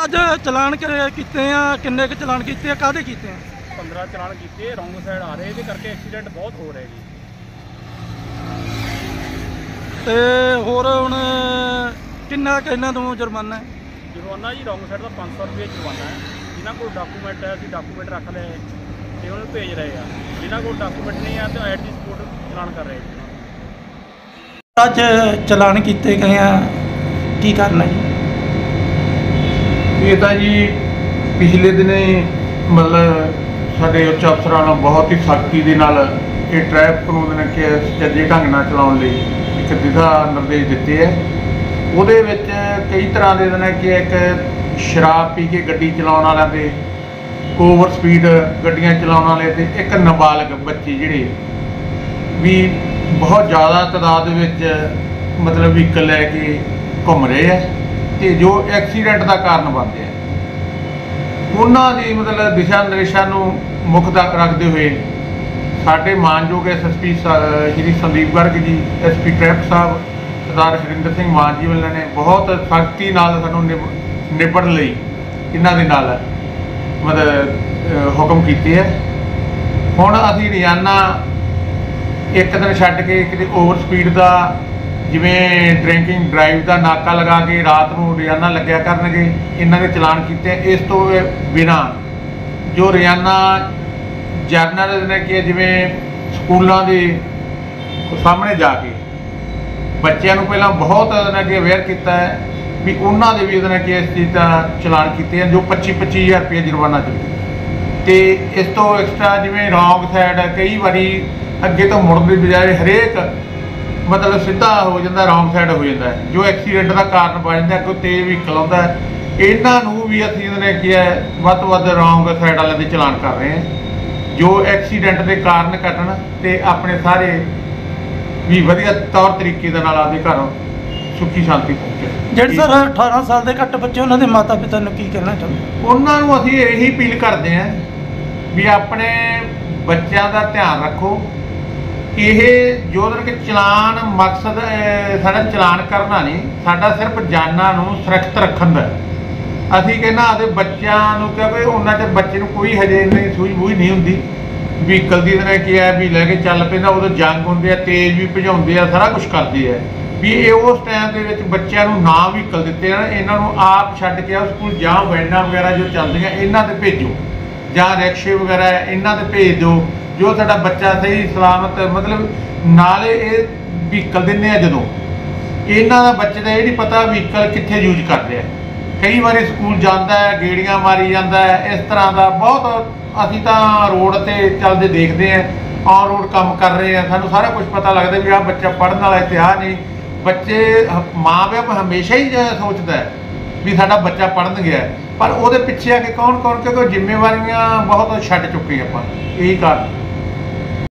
ਅੱਜ ਚਲਾਨ ਕੀਤੇ ਆ, ਕਿੰਨੇ ਕੁ ਚਲਾਨ ਕੀਤੇ ਆ, ਕਾਹਦੇ ਕੀਤੇ ਆ? 15 ਚਲਾਨ ਕੀਤੇ, ਰੌਂਗ ਸਾਈਡ ਆ ਰਹੇ, ਇਹਦੇ ਕਰਕੇ ਐਕਸੀਡੈਂਟ ਬਹੁਤ ਹੋ ਰਹੇ ਜੀ। ਤੇ ਹੋਰ ਹੁਣ ਕਿੰਨਾ ਕੁ ਇਹਨਾਂ ਤੋਂ ਜੁਰਮਾਨਾ ਹੈ? ਜੁਰਮਾਨਾ ਜੀ ਰੌਂਗ ਸਾਈਡ ਦਾ 500 ਰੁਪਏ ਜੁਰਮਾਨਾ ਹੈ। ਜਿਨ੍ਹਾਂ ਕੋਲ ਡਾਕੂਮੈਂਟ ਹੈ ਅਸੀਂ ਡਾਕੂਮੈਂਟ ਰੱਖ ਲਏ ਤੇ ਉਹਨੂੰ ਭੇਜ ਰਹੇ ਆ। ਜਿਨ੍ਹਾਂ ਕੋਲ ਡਾਕੂਮੈਂਟ ਨਹੀਂ ਆ ਤਾਂ ਐਟ ਦੀ ਸਪੋਟ ਚਲਾਨ ਕਰ ਰਹੇ ਜੀ। ਅੱਜ ਚਲਾਨ ਕੀਤੇ ਗਏ ਆ, ਕੀ ਕਰਨਾ ਜੀ? ਇਹ ਤਾਂ ਜੀ ਪਿਛਲੇ ਦਿਨੇ ਮਤਲਬ ਸਾਡੇ ਉੱਚ ਅਫਸਰਾਂ ਨੂੰ ਬਹੁਤ ਹੀ ਸਖਤੀ ਦੇ ਨਾਲ ਇਹ ਟ੍ਰੈਫਿਕ ਨੂੰ ਉਹਨਾਂ ਕਿ ਸੁਚੱਜੇ ਢੰਗ ਨਾਲ ਚਲਾਉਣ ਲਈ ਇੱਕ ਦਿਸ਼ਾ ਨਿਰਦੇਸ਼ ਦਿੱਤੇ ਹੈ। ਉਹਦੇ ਵਿੱਚ ਕਈ ਤਰ੍ਹਾਂ ਦੇ ਨੇ ਕਿ ਇੱਕ ਸ਼ਰਾਬ ਪੀ ਕੇ ਗੱਡੀ ਚਲਾਉਣ ਵਾਲਿਆਂ ਦੇ, ਓਵਰ ਸਪੀਡ ਗੱਡੀਆਂ ਚਲਾਉਣ ਵਾਲੇ ਤੇ ਇੱਕ ਨਾਬਾਲਗ ਬੱਚੇ ਜਿਹੜੇ ਵੀ ਬਹੁਤ ਜ਼ਿਆਦਾ ਤਾਦਾਦ ਦੇ ਵਿੱਚ ਮਤਲਬ ਵਹੀਕਲ ਲੈ ਕੇ ਘੁੰਮ ਰਹੇ ਹੈ ਤੇ ਜੋ ਐਕਸੀਡੈਂਟ ਦਾ ਕਾਰਨ ਬਣਦੇ ਆ। ਉਹਨਾਂ ਦੀ ਮਤਲਬ ਦਿਸ਼ਾ ਨਿਰਦੇਸ਼ਾਂ ਨੂੰ ਮੁੱਖ ਰੱਖਦੇ ਹੋਏ ਸਾਡੇ ਮਾਨਯੋਗ ਐਸਐਸਪੀ ਸ਼੍ਰੀ ਸੰਦੀਪ ਗਰਗ ਜੀ, ਐਸਪੀ ਟ੍ਰੈਫਿਕ ਸਾਹਿਬ ਸਰਦਾਰ ਹਰਿੰਦਰ ਸਿੰਘ ਮਾਨ ਜੀ ਵਾਲਿਆਂ ਨੇ ਬਹੁਤ ਸਖਤੀ ਨਾਲ ਸਾਨੂੰ ਨਿਬੜਨ ਲਈ ਇਹਨਾਂ ਦੇ ਨਾਲ ਮਤਲਬ ਹੁਕਮ ਕੀਤੇ ਹੈ। ਹੁਣ ਅਸੀਂ ਰੋਜ਼ਾਨਾ ਇੱਕ ਦਿਨ ਛੱਡ ਕੇ ਕਿਤੇ ਓਵਰ ਸਪੀਡ ਦਾ ਜਿਵੇਂ ਡਰਿੰਕਿੰਗ ਡਰਾਈਵ ਦਾ ਨਾਕਾ ਲਗਾ ਕੇ ਰਾਤ ਨੂੰ ਰੋਜ਼ਾਨਾ ਲੱਗਿਆ ਕਰਨਗੇ। ਇਹਨਾਂ ਦੇ ਚਲਾਨ ਕੀਤੇ। ਇਸ ਤੋਂ ਬਿਨਾਂ ਜੋ ਰੋਜ਼ਾਨਾ ਜਰਨਲ ਨੇ ਕਿ ਜਿਵੇਂ ਸਕੂਲਾਂ ਦੇ ਸਾਹਮਣੇ ਜਾ ਕੇ ਬੱਚਿਆਂ ਨੂੰ ਪਹਿਲਾਂ ਬਹੁਤ ਅੱਗੇ ਅਵੇਅਰ ਕੀਤਾ ਹੈ ਵੀ ਉਹਨਾਂ ਦੇ ਵੀ ਉਹਦੇ ਨਾਲ ਕਿ ਇਸ ਚੀਜ਼ ਦਾ ਚਲਾਨ ਕੀਤੇ ਹਨ ਜੋ 25,000 ਰੁਪਏ ਜੁਰਮਾਨਾ ਚੁੱਕੇ। ਤੇ ਇਸ ਤੋਂ ਐਕਸਟਰਾ ਜਿਵੇਂ ਰੌਂਗ ਸਾਈਡ ਕਈ ਵਾਰੀ ਅੱਗੇ ਤੋਂ ਮੁੜਨ ਦੀ ਬਜਾਏ ਹਰੇਕ ਮਤਲਬ ਸਿੱਧਾ ਹੋ ਜਾਂਦਾ, ਰੌਂਗ ਸਾਈਡ ਹੋ ਜਾਂਦਾ ਹੈ ਜੋ ਐਕਸੀਡੈਂਟ ਦਾ ਕਾਰਨ ਬਣ ਜਾਂਦਾ। ਅੱਗੋਂ ਤੇਜ਼ ਵਹੀਕਲ ਆਉਂਦਾ, ਇਹਨਾਂ ਨੂੰ ਵੀ ਅਸੀਂ ਉਹਨੇ ਕਿਹਾ ਵੱਧ ਤੋਂ ਵੱਧ ਰੌਂਗ ਸਾਈਡ ਵਾਲਿਆਂ ਦੇ ਚਲਾਨ ਕਰ ਰਹੇ ਹਾਂ ਜੋ ਐਕਸੀਡੈਂਟ ਦੇ ਕਾਰਨ ਘਟਣ ਤੇ ਆਪਣੇ ਸਾਰੇ ਵੀ ਵਧੀਆ ਤੌਰ ਤਰੀਕੇ ਦੇ ਨਾਲ ਆਪਦੇ ਘਰੋਂ ਸੁੱਖੀ ਸ਼ਾਂਤੀ ਪਹੁੰਚੇ। ਜਿਹੜੇ ਸਰ 18 ਸਾਲ ਦੇ ਘੱਟ ਬੱਚੇ ਉਹਨਾਂ ਦੇ ਮਾਤਾ ਪਿਤਾ ਨੂੰ ਕੀ ਕਹਿਣਾ ਚਾਹੁੰਦੇ? ਉਹਨਾਂ ਨੂੰ ਅਸੀਂ ਇਹੀ ਅਪੀਲ ਕਰਦੇ ਹਾਂ ਵੀ ਆਪਣੇ ਬੱਚਿਆਂ ਦਾ ਧਿਆਨ ਰੱਖੋ। ਇਹ ਜੋ ਕਿ ਚਲਾਨ ਮਕਸਦ ਸਾਡਾ ਚਲਾਨ ਕਰਨਾ ਨਹੀਂ, ਸਾਡਾ ਸਿਰਫ ਜਾਨਾਂ ਨੂੰ ਸੁਰੱਖਿਅਤ ਰੱਖਣ ਦਾ। ਅਸੀਂ ਕਹਿੰਦਾ ਆਪਦੇ ਬੱਚਿਆਂ ਨੂੰ ਕਿਉਂਕਿ ਉਹਨਾਂ 'ਚ ਬੱਚੇ ਨੂੰ ਕੋਈ ਹਜੇ ਇੰਨੀ ਸੂਝ ਬੂਝ ਨਹੀਂ ਹੁੰਦੀ। ਵਹੀਕਲ ਦੀ ਇਹਨੇ ਕਿਹਾ ਵੀ ਲੈ ਕੇ ਚੱਲ ਪੈਂਦਾ, ਉਦੋਂ ਜੰਗ ਹੁੰਦੇ ਆ, ਤੇਜ਼ ਵੀ ਭਜਾਉਂਦੇ ਆ, ਸਾਰਾ ਕੁਛ ਕਰਦੇ ਆ ਵੀ ਇਹ ਉਸ ਟਾਈਮ ਦੇ ਵਿੱਚ ਬੱਚਿਆਂ ਨੂੰ ਨਾ ਵਹੀਕਲ ਦਿੱਤੇ ਜਾਣ। ਇਹਨਾਂ ਨੂੰ ਆਪ ਛੱਡ ਕੇ ਆਓ ਸਕੂਲ, ਜਾਂ ਵੈਨਾਂ ਵਗੈਰਾ ਜੋ ਚੱਲਦੀਆਂ ਇਹਨਾਂ 'ਤੇ ਭੇਜੋ, ਜਾਂ ਰਿਕਸ਼ੇ ਵਗੈਰਾ ਇਹਨਾਂ 'ਤੇ ਭੇਜ ਦਿਓ ਜੋ ਸਾਡਾ ਬੱਚਾ ਸਹੀ ਸਲਾਮਤ ਮਤਲਬ। ਨਾਲੇ ਇਹ ਵਹੀਕਲ ਦਿੰਦੇ ਆ ਜਦੋਂ ਇਹਨਾਂ ਦਾ ਬੱਚੇ ਦਾ ਇਹ ਨਹੀਂ ਪਤਾ ਵਹੀਕਲ ਕਿੱਥੇ ਯੂਜ ਕਰਦੇ ਆ। ਕਈ ਵਾਰੀ ਸਕੂਲ ਜਾਂਦਾ ਹੈ, ਗੇੜੀਆਂ ਮਾਰੀ ਜਾਂਦਾ ਹੈ, ਇਸ ਤਰ੍ਹਾਂ ਦਾ ਬਹੁਤ। ਅਸੀਂ ਤਾਂ ਰੋਡ 'ਤੇ ਚੱਲਦੇ ਦੇਖਦੇ ਹਾਂ, ਔਨ ਰੋਡ ਕੰਮ ਕਰ ਰਹੇ ਆ, ਸਾਨੂੰ ਸਾਰਾ ਕੁਝ ਪਤਾ ਲੱਗਦਾ ਵੀ ਆਹ ਬੱਚਾ ਪੜ੍ਹਨ ਵਾਲਾ ਇੱਥੇ ਆ ਨਹੀਂ। ਬੱਚੇ ਮਾਂ ਪਿਓ ਹਮੇਸ਼ਾ ਹੀ ਸੋਚਦਾ ਹੈ ਵੀ ਸਾਡਾ ਬੱਚਾ ਪੜ੍ਹਨ ਗਿਆ, ਪਰ ਉਹਦੇ ਪਿੱਛੇ ਆ ਕੇ ਕੌਣ ਕਿਉਂਕਿ ਜ਼ਿੰਮੇਵਾਰੀਆਂ ਬਹੁਤ ਛੱਡ ਚੁੱਕੇ ਆਪਾਂ। ਇਹੀ ਕਾਰਨ